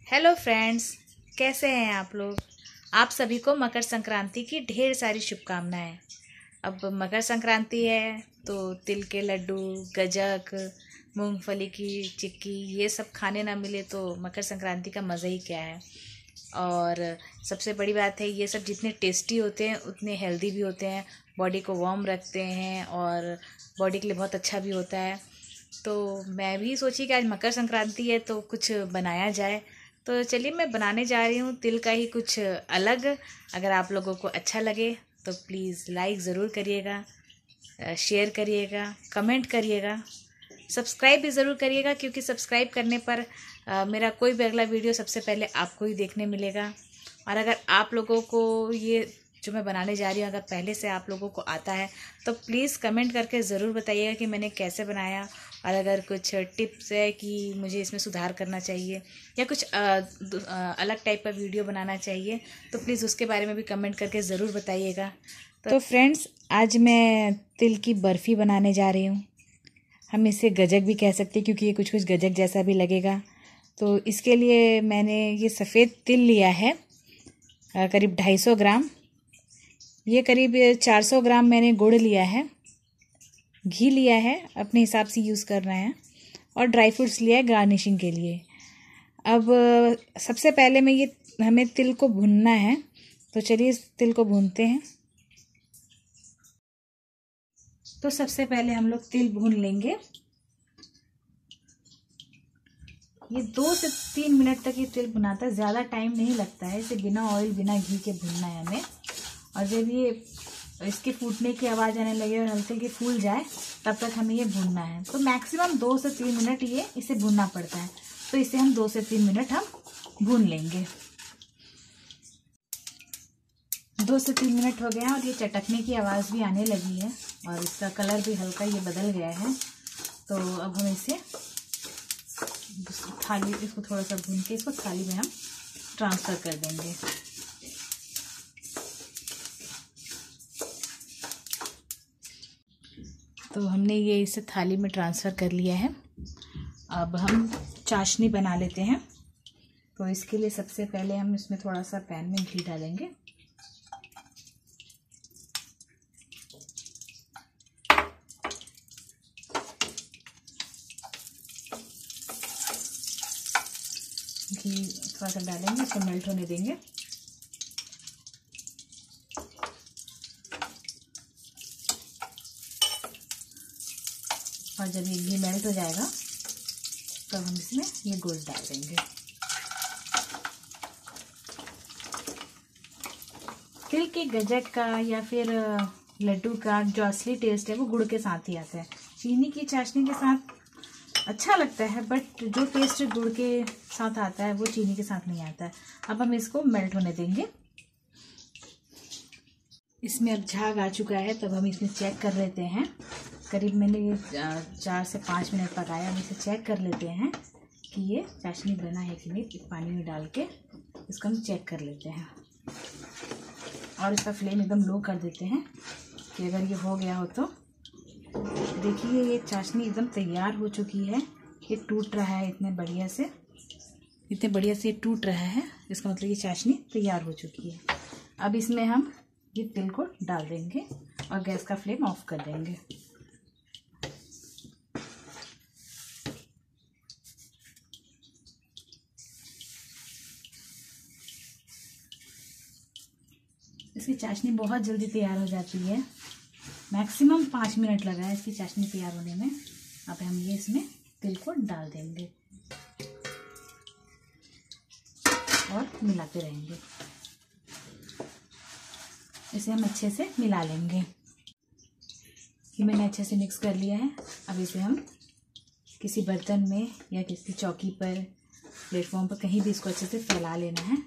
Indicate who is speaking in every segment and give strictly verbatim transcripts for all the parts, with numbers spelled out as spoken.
Speaker 1: Hello friends, कैसे हैं आप लोग। आप सभी को मकर संक्रांति की ढेर सारी शुभकामनाएं। अब मकर संक्रांति है तो तिल के लड्डू, गजक, मूंगफली की चिक्की ये सब खाने ना मिले तो मकर संक्रांति का मज़ा ही क्या है। और सबसे बड़ी बात है, ये सब जितने टेस्टी होते हैं उतने हेल्दी भी होते हैं, बॉडी को वार्म रखते हैं और बॉडी के लिए बहुत अच्छा भी होता है। तो मैं भी सोची कि आज मकर संक्रांति है तो कुछ बनाया जाए। तो चलिए मैं बनाने जा रही हूँ तिल का ही कुछ अलग। अगर आप लोगों को अच्छा लगे तो प्लीज़ लाइक ज़रूर करिएगा, शेयर करिएगा, कमेंट करिएगा, सब्सक्राइब भी ज़रूर करिएगा, क्योंकि सब्सक्राइब करने पर आ, मेरा कोई भी अगला वीडियो सबसे पहले आपको ही देखने मिलेगा। और अगर आप लोगों को ये जो मैं बनाने जा रही हूँ अगर पहले से आप लोगों को आता है तो प्लीज़ कमेंट करके ज़रूर बताइएगा कि मैंने कैसे बनाया। और अगर कुछ टिप्स है कि मुझे इसमें सुधार करना चाहिए या कुछ आ, आ, अलग टाइप का वीडियो बनाना चाहिए तो प्लीज़ उसके बारे में भी कमेंट करके ज़रूर बताइएगा। तो, तो फ्रेंड्स, आज मैं तिल की बर्फ़ी बनाने जा रही हूँ। हम इसे गजक भी कह सकते हैं क्योंकि ये कुछ कुछ गजक जैसा भी लगेगा। तो इसके लिए मैंने ये सफ़ेद तिल लिया है, करीब ढाई सौ ग्राम। ये करीब चार सौ ग्राम मैंने गुड़ लिया है, घी लिया है, अपने हिसाब से यूज़ करना है, और ड्राई फ्रूट्स लिया है गार्निशिंग के लिए। अब सबसे पहले मैं ये हमें तिल को भूनना है, तो चलिए इस तिल को भूनते हैं। तो सबसे पहले हम लोग तिल भून लेंगे। ये दो से तीन मिनट तक ये तिल भुनाता है, ज़्यादा टाइम नहीं लगता है। इसे बिना ऑयल बिना घी के भूनना है हमें। और जब ये इसके फूटने की आवाज़ आने लगे और हल्के हल्के फूल जाए तब तक हमें ये भूनना है। तो मैक्सिमम दो से तीन मिनट ये इसे भूनना पड़ता है। तो इसे हम दो से तीन मिनट हम भून लेंगे। दो से तीन मिनट हो गए हैं और ये चटकने की आवाज़ भी आने लगी है और इसका कलर भी हल्का ये बदल गया है। तो अब हम इसे थाली इसको थोड़ा सा भून के इसको थाली में हम ट्रांसफ़र कर देंगे। तो हमने ये इसे थाली में ट्रांसफ़र कर लिया है। अब हम चाशनी बना लेते हैं। तो इसके लिए सबसे पहले हम इसमें थोड़ा सा पैन में घी डालेंगे। घी थोड़ा सा डालेंगे, इसको मेल्ट होने देंगे। और जब ये घी मेल्ट हो जाएगा तब हम इसमें ये गुड़ डाल देंगे। तिल के गजक का या फिर लड्डू का जो असली टेस्ट है वो गुड़ के साथ ही आता है। चीनी की चाशनी के साथ अच्छा लगता है, बट जो टेस्ट गुड़ के साथ आता है वो चीनी के साथ नहीं आता है। अब हम इसको मेल्ट होने देंगे। इसमें अब झाग आ चुका है, तब हम इसमें चेक कर लेते हैं। करीब मैंने ये चार से पाँच मिनट पकाया। हम इसे चेक कर लेते हैं कि ये चाशनी बना है कि नहीं। इस पानी में डाल के इसको हम चेक कर लेते हैं और इसका फ्लेम एकदम लो कर देते हैं कि अगर ये हो गया हो तो। देखिए ये चाशनी एकदम तैयार हो चुकी है। ये टूट रहा है इतने बढ़िया से, इतने बढ़िया से ये टूट रहा है। इसका मतलब ये चाशनी तैयार हो चुकी है। अब इसमें हम ये तिल को डाल देंगे और गैस का फ्लेम ऑफ कर देंगे। इसकी चाशनी बहुत जल्दी तैयार हो जाती है, मैक्सिमम पाँच मिनट लगा है इसकी चाशनी तैयार होने में। अब हम ये इसमें तिल को डाल देंगे और मिलाते रहेंगे। इसे हम अच्छे से मिला लेंगे। ये मैंने अच्छे से मिक्स कर लिया है। अब इसे हम किसी बर्तन में या किसी चौकी पर, प्लेटफॉर्म पर, कहीं भी इसको अच्छे से फैला लेना है।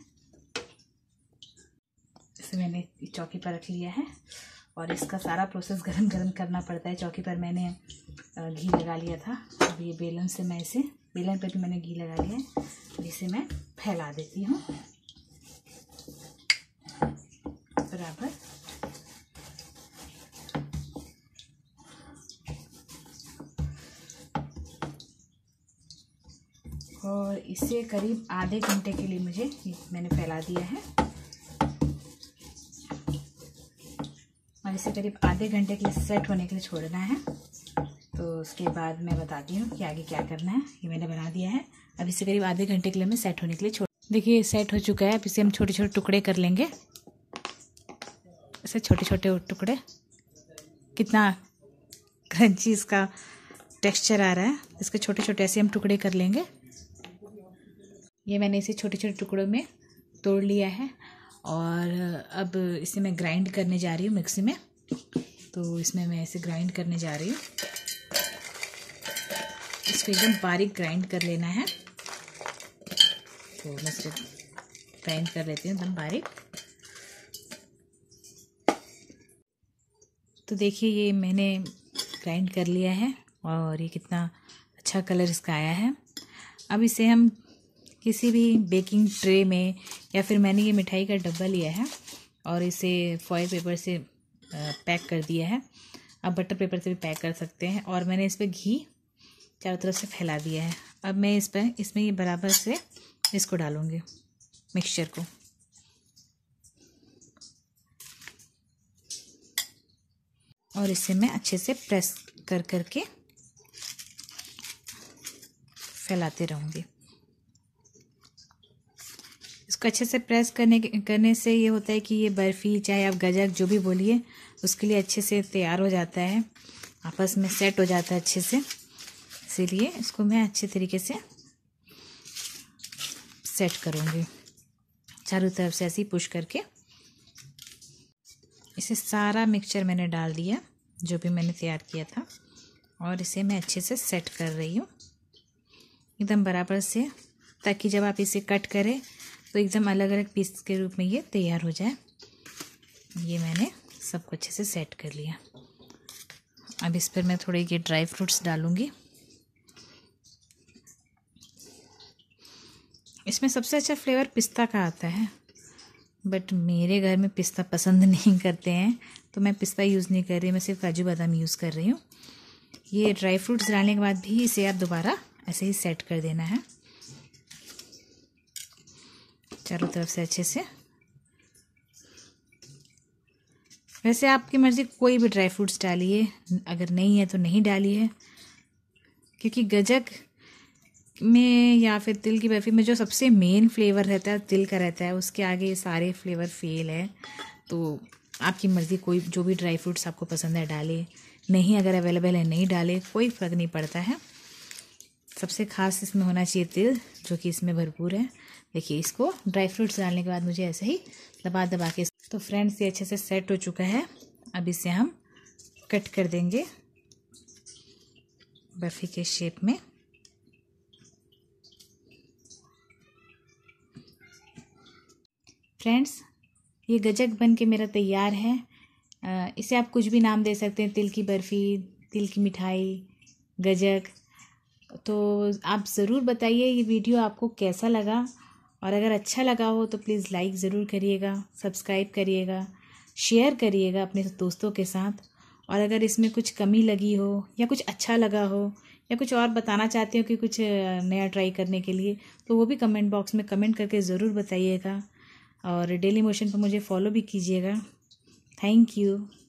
Speaker 1: इसे मैंने चौकी पर रख लिया है और इसका सारा प्रोसेस गरम गरम करना पड़ता है। चौकी पर मैंने घी लगा लिया था। अब ये बेलन से मैं इसे, बेलन पर भी मैंने घी लगा लिया है, इसे मैं फैला देती हूँ बराबर। और इसे करीब आधे घंटे के लिए मुझे मैंने फैला दिया है और इसे करीब आधे घंटे के लिए सेट होने के लिए छोड़ना है। तो उसके बाद मैं बताती हूँ कि आगे क्या करना है। ये मैंने बना दिया है। अब इसे करीब आधे घंटे के लिए मैं सेट होने के लिए छोड़ देखिए सेट हो चुका है। अब इसे हम छोटे छोटे टुकड़े कर लेंगे। ऐसे छोटे छोटे टुकड़े, कितना क्रंची इसका टेक्सचर आ रहा है। इसके छोटे छोटे ऐसे हम टुकड़े कर लेंगे। ये मैंने इसे छोटे छोटे टुकड़ों में तोड़ लिया है और अब इसे मैं ग्राइंड करने जा रही हूँ मिक्सी में। तो इसमें मैं इसे ग्राइंड करने जा रही हूँ। इसको एकदम बारीक ग्राइंड कर लेना है। तो मैं इसे ग्राइंड कर लेती हूँ एकदम बारीक। तो देखिए ये मैंने ग्राइंड कर लिया है और ये कितना अच्छा कलर इसका आया है। अब इसे हम किसी भी बेकिंग ट्रे में, या फिर मैंने ये मिठाई का डब्बा लिया है और इसे फॉयल पेपर से पैक कर दिया है। आप बटर पेपर से भी पैक कर सकते हैं। और मैंने इस पर घी चारों तरफ से फैला दिया है। अब मैं इस पर इसमें ये बराबर से इसको डालूँगी, मिक्सचर को। और इसे मैं अच्छे से प्रेस कर करके फैलाते रहूँगी। इसको अच्छे से प्रेस करने करने से ये होता है कि ये बर्फ़ी, चाहे आप गजक जो भी बोलिए, उसके लिए अच्छे से तैयार हो जाता है, आपस में सेट हो जाता है अच्छे से। इसीलिए इसको मैं अच्छे तरीके से सेट करूँगी, चारों तरफ से ऐसे ही पुश करके। इसे सारा मिक्सचर मैंने डाल दिया जो भी मैंने तैयार किया था और इसे मैं अच्छे से सेट कर रही हूँ एकदम बराबर से, ताकि जब आप इसे कट करें तो एकदम अलग अलग पीस के रूप में ये तैयार हो जाए। ये मैंने सबको अच्छे से सेट कर लिया। अब इस पर मैं थोड़े ये ड्राई फ्रूट्स डालूँगी। इसमें सबसे अच्छा फ्लेवर पिस्ता का आता है, बट मेरे घर में पिस्ता पसंद नहीं करते हैं, तो मैं पिस्ता यूज़ नहीं कर रही, मैं सिर्फ काजू बादाम यूज़ कर रही हूँ। ये ड्राई फ्रूट्स डालने के बाद भी इसे आप दोबारा ऐसे ही सेट कर देना है चारों तरफ से अच्छे से। वैसे आपकी मर्ज़ी, कोई भी ड्राई फ्रूट्स डालिए, अगर नहीं है तो नहीं डालिए, क्योंकि गजक में या फिर तिल की बर्फ़ी में जो सबसे मेन फ्लेवर रहता है तिल का रहता है, उसके आगे सारे फ्लेवर फेल है। तो आपकी मर्ज़ी, कोई जो भी ड्राई फ्रूट्स आपको पसंद है डाले, नहीं अगर अवेलेबल है नहीं डाले, कोई फ़र्क नहीं पड़ता है। सबसे ख़ास इसमें होना चाहिए तिल, जो कि इसमें भरपूर है। देखिए इसको ड्राई फ्रूट्स डालने के बाद मुझे ऐसे ही दबा दबा के, तो फ्रेंड्स ये अच्छे से सेट हो चुका है। अब इसे हम कट कर देंगे बर्फ़ी के शेप में। फ्रेंड्स ये गजक बन के मेरा तैयार है। इसे आप कुछ भी नाम दे सकते हैं, तिल की बर्फ़ी, तिल की मिठाई, गजक। तो आप ज़रूर बताइए ये वीडियो आपको कैसा लगा, और अगर अच्छा लगा हो तो प्लीज़ लाइक ज़रूर करिएगा, सब्सक्राइब करिएगा, शेयर करिएगा अपने दोस्तों के साथ। और अगर इसमें कुछ कमी लगी हो या कुछ अच्छा लगा हो या कुछ और बताना चाहते हो कि कुछ नया ट्राई करने के लिए, तो वो भी कमेंट बॉक्स में कमेंट करके ज़रूर बताइएगा। और डेली मोशन पर मुझे फॉलो भी कीजिएगा। Thank you.